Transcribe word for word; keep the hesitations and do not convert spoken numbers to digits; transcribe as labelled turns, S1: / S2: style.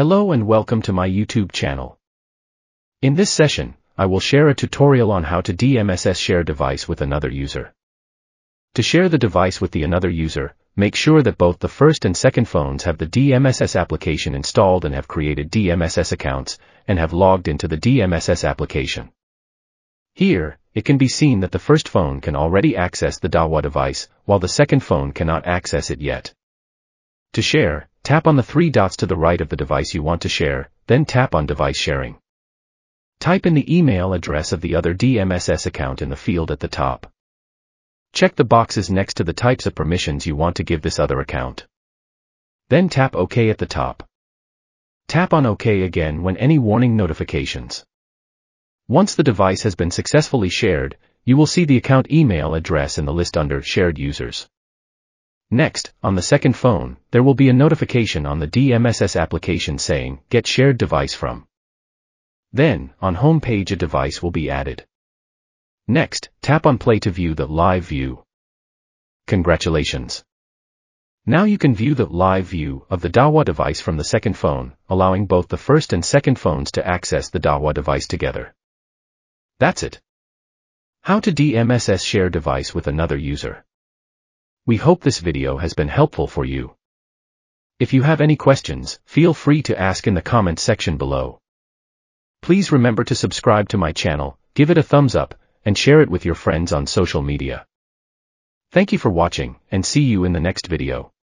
S1: Hello and welcome to my YouTube channel. In this session, I will share a tutorial on how to D M S S share device with another user. To share the device with the another user, make sure that both the first and second phones have the D M S S application installed and have created D M S S accounts, and have logged into the D M S S application. Here, it can be seen that the first phone can already access the Dahua device, while the second phone cannot access it yet. To share, tap on the three dots to the right of the device you want to share, then tap on Device Sharing. Type in the email address of the other D M S S account in the field at the top. Check the boxes next to the types of permissions you want to give this other account. Then tap OK at the top. Tap on OK again when any warning notifications. Once the device has been successfully shared, you will see the account email address in the list under Shared Users. Next, on the second phone, there will be a notification on the D M S S application saying, Get Shared Device From. Then, on home page a device will be added. Next, tap on Play to view the live view. Congratulations! Now you can view the live view of the Dahua device from the second phone, allowing both the first and second phones to access the Dahua device together. That's it. How to D M S S share device with another user. We hope this video has been helpful for you. If you have any questions, feel free to ask in the comment section below. Please remember to subscribe to my channel, give it a thumbs up, and share it with your friends on social media. Thank you for watching, and see you in the next video.